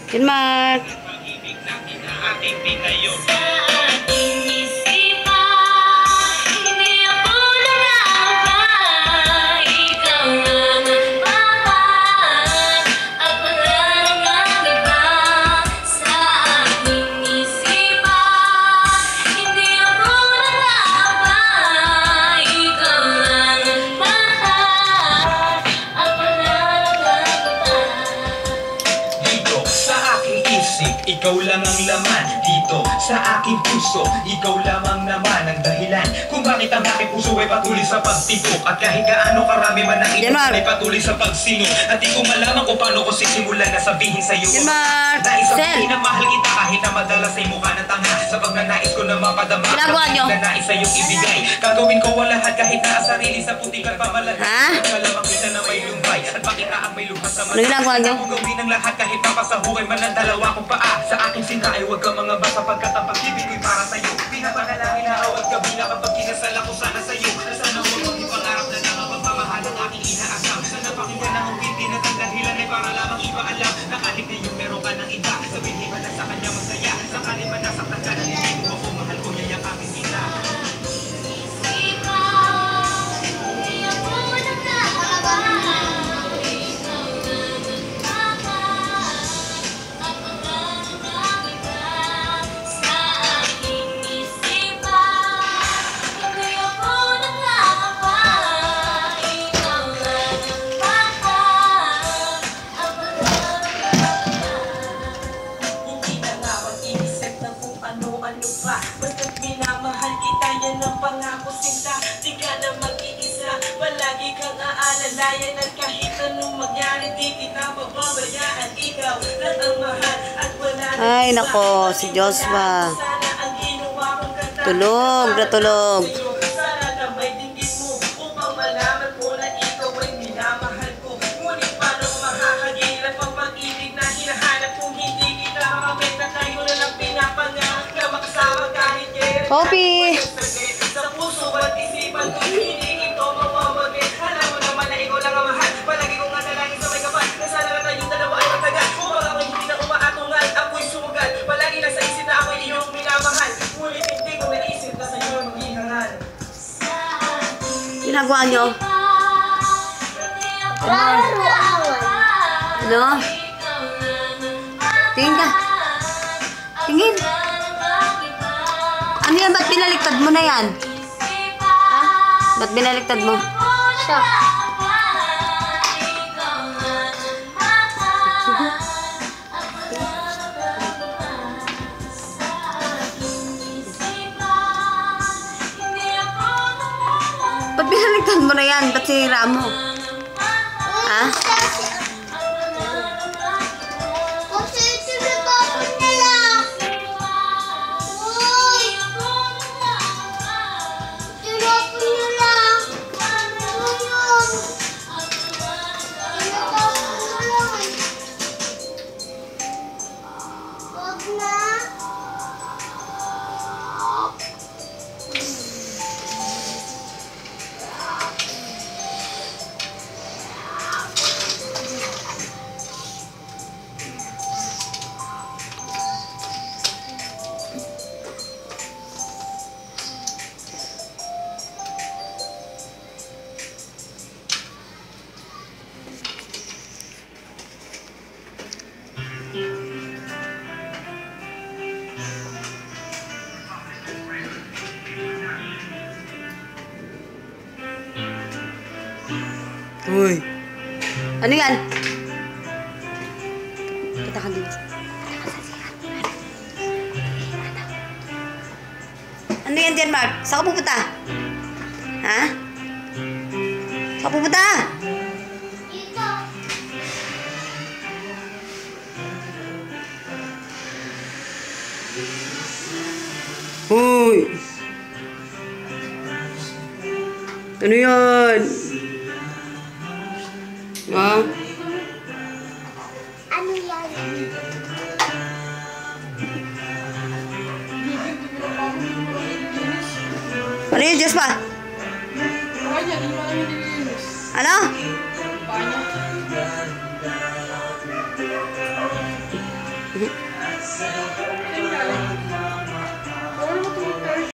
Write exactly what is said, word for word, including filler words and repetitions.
Yan, Mark. Ikaw lang ang laman dito sa aking puso. Ikaw lamang naman ang dahilan kung bakit ang aking puso ay patuloy sa pagtibok. At kahit gaano karami man ang ito ay patuloy sa pagsino. At di ko malaman kung paano ko sisimulan na sabihin sa'yo nais sabihin na mahal kita kahit na madalas ay mukha ng tanga. Sa pagnanais ko na mapadama na nais sa'yong ibigay. Gagawin ko ang lahat kahit na sarili sa putik at pamalagay. Malamang kita na may lumbay at pakita ang may luha sa mata. Ako gawin ang lahat kahit papasahuray man ang dalawa kong paa. Sa aking sinta ay huwag ka mga basa pagkat ang pag-ibig ko'y para sa'yo. Pinapanalangin araw at gabi na kapag kinasal ako sana sa'yo. Sana huwag mong ipangarap na lang ang pagmamahal ng aking inaasam. Sana pakinggan ang uwitin at ang dahilan ay para lamang ipaalam na kahit ngayon meron ka ng iba. Sabihin man na sa kanya masaya. Sakali man nasaktan ka na hindi mo ako mahal ko yayakapin kita. Basta't minamahal kita, yan ang pangako sinta. Di ka na mag-iisa, palagi kang aalalayan. At kahit anong mangyari, di kita pababayaan. Ikaw lang ang mahal at wala na. Ay, nako, si Joshua. Tulog na tulog. Sana na may dinggin mo upang malaman mo na ikaw ay minamahal ko. Ngunit paano makakagilap ang pag-ibig na hinahanap kung hindi kita makamit na tayo na lang pinapangarap na makasama kahit kailan. Poppy! Sa puso at isipan ko, hindi ito mamamagay. Alam mo naman na ikaw lang ang mahal. Palagi kong natalangin sa may kapal na sana na tayong dalawa ay matagal. Upang ako'y hindi na umaatungal, ako'y sumugal. Palagi nasa isip na ako'y iyong minamahal. Ngunit hindi ko naisip na sa'yo maghihangal. Ginagawa nyo? Ano? Tingin ka. Tingin. Ano yan? Ba't binaliktad mo na yan? Ha? Ba't binaliktad mo? Siya. Ba't binaliktad mo na yan? Ba't sinira mo? Ha? Uy. Ano yan? Kita ka dito. Ano yan dyan, Mark? Saan ka pupunta? Ha? Saan ka pupunta? Uy. Ano yan? Ha? Ano yan? Ano yun, Diyos pa? Ano?